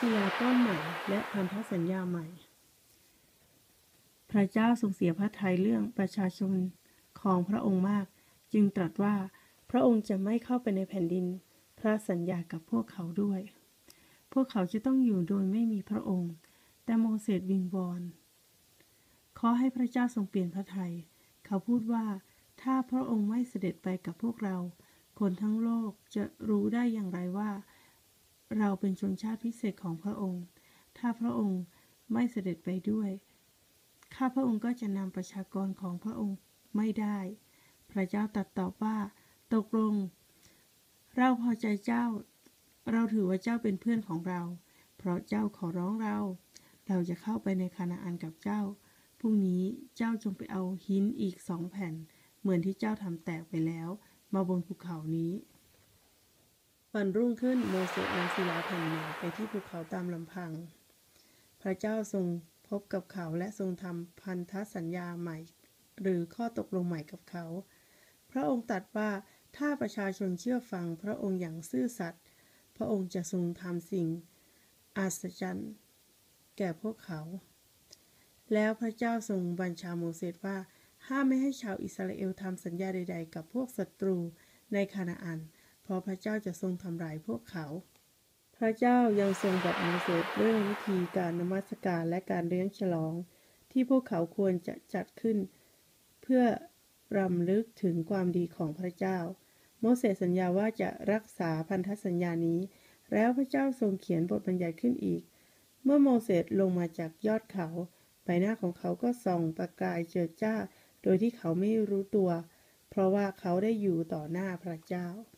ศิลาก้อนใหม่และพันธสัญญาใหม่ พระเจ้าทรงเสียพระทัยเรื่องประชาชนของพระองค์มากจึงตรัสว่าพระองค์จะไม่เข้าไปในแผ่นดินพระสัญญากับพวกเขาด้วยพวกเขาจะต้องอยู่โดยไม่มีพระองค์แต่โมเสสวิงวอนขอให้พระเจ้าทรงเปลี่ยนพระทัยเขาพูดว่าถ้าพระองค์ไม่เสด็จไปกับพวกเราคนทั้งโลกจะรู้ได้อย่างไรว่าเราเป็นชนชาติพิเศษของพระองค์ถ้าพระองค์ไม่เสด็จไปด้วยข้าพระองค์ก็จะนำประชากรของพระองค์ไม่ได้พระเจ้าตรัสตอบว่าตกลงเราพอใจเจ้าเราถือว่าเจ้าเป็นเพื่อนของเราเพราะเจ้าขอร้องเราจะเข้าไปในคานาอันกับเจ้าพรุ่งนี้เจ้าจงไปเอาหินอีก2 แผ่นเหมือนที่เจ้าทำแตกไปแล้วมาบนภูเขานี้วันรุ่งขึ้นโมเสสนำศิลาแผ่นใหม่ไปที่ภูเขาตามลำพังพระเจ้าทรงพบกับเขาและทรงทำพันธสัญญาใหม่หรือข้อตกลงใหม่กับเขาพระองค์ตรัสว่าถ้าประชาชนเชื่อฟังพระองค์อย่างซื่อสัตย์พระองค์จะทรงทำสิ่งอัศจรรย์แก่พวกเขาแล้วพระเจ้าทรงบัญชาโมเสสว่าห้ามไม่ให้ชาวอิสราเอลทำสัญญาใดๆกับพวกศัตรูในคานาอันเพราะพระเจ้าจะทรงทำลายพวกเขาพระเจ้ายังทรงบอกโมเสสเรื่องวิธีการนมัสการและการเลี้ยงฉลองที่พวกเขาควรจะจัดขึ้นเพื่อรำลึกถึงความดีของพระเจ้าโมเสสสัญญาว่าจะรักษาพันธสัญญานี้แล้วพระเจ้าทรงเขียนบทบัญญัติขึ้นอีกเมื่อโมเสสลงมาจากยอดเขาใบหน้าของเขาก็ส่องประกายเจิดจ้าโดยที่เขาไม่รู้ตัวเพราะว่าเขาได้อยู่ต่อหน้าพระเจ้า